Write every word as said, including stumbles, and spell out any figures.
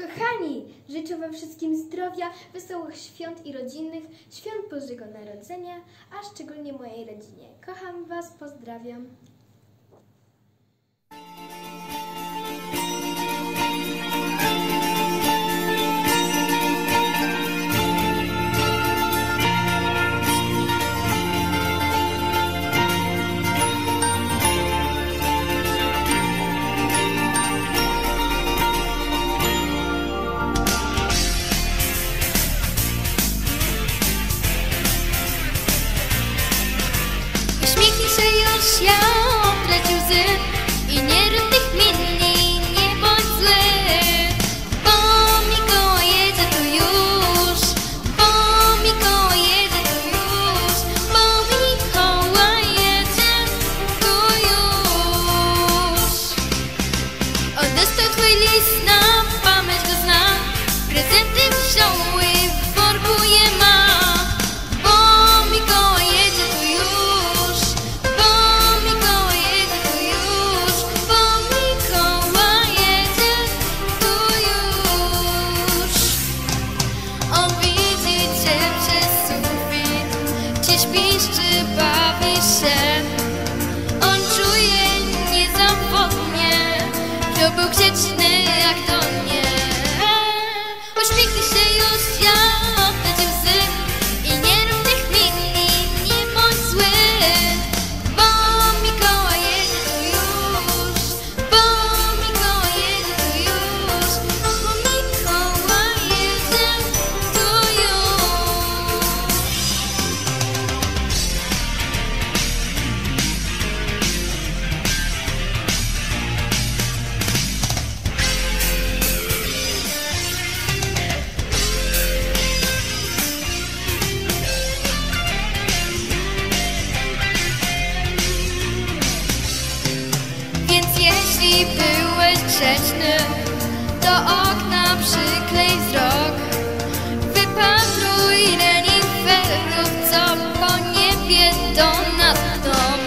Kochani, życzę Wam wszystkim zdrowia, wesołych świąt i rodzinnych, świąt Bożego Narodzenia, a szczególnie mojej rodzinie. Kocham Was, pozdrawiam. Uśmiechnij się już, ja otrać łzy i nie rób tych minni, nie bądź zły. Bo Mikołaj jedzie tu już, bo Mikołaj jedzie tu już, bo Mikołaj jedzie tu już. Odeślę twój list, na pamięć go znam, prezenty wziąły w worku je ma. Śpisz czy bawisz się? On czuje niezawodnie, kto był grzeczny jak to nie. Uśmiechnij się już, ja oddać łzy i nie rób tych minni, nie bądź zły. Bo Mikołaj jedzie tu już, bo Mikołaj jedzie tu już, bo Mikołaj jedzie tu już. Jeśli byłeś grzeczny, do okna przyklej wzrok. Wypatruj reniferów, co po niebie do nad dom.